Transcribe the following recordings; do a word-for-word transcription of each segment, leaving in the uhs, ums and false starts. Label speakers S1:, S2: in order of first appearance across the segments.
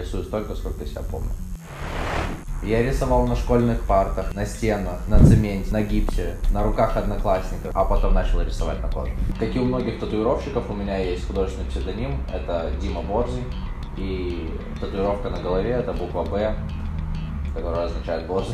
S1: рисую столько, сколько себя помню. Я рисовал на школьных партах, на стенах, на цементе, на гипсе, на руках одноклассников, а потом начал рисовать на коже. Как и у многих татуировщиков, у меня есть художественный псевдоним, это Дима Борзый. И татуировка на голове — это буква «Б», которая означает «Борзый».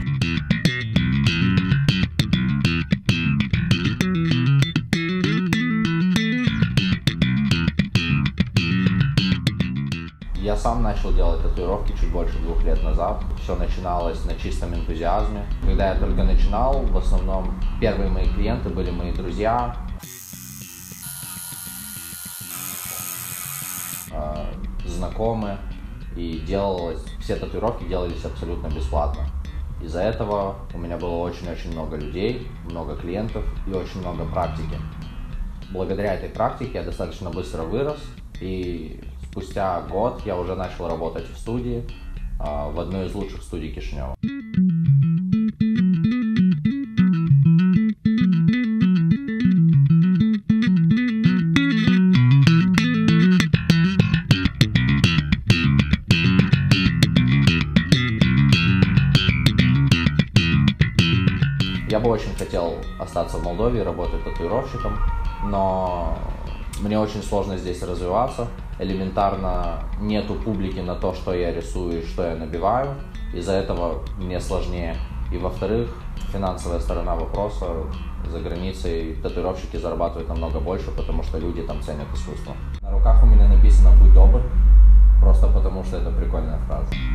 S1: Я сам начал делать татуировки чуть больше двух лет назад. Все начиналось на чистом энтузиазме. Когда я только начинал, в основном первые мои клиенты были мои друзья, знакомые, и делалось, все татуировки делались абсолютно бесплатно. Из-за этого у меня было очень-очень много людей, много клиентов и очень много практики. Благодаря этой практике я достаточно быстро вырос, и спустя год я уже начал работать в студии, в одной из лучших студий Кишинева. Я бы очень хотел остаться в Молдове, работать татуировщиком, но мне очень сложно здесь развиваться. Элементарно нету публики на то, что я рисую и что я набиваю. Из-за этого мне сложнее. И во-вторых, финансовая сторона вопроса. За границей татуировщики зарабатывают намного больше, потому что люди там ценят искусство. На руках у меня написано «Будь добр», просто потому что это прикольная фраза.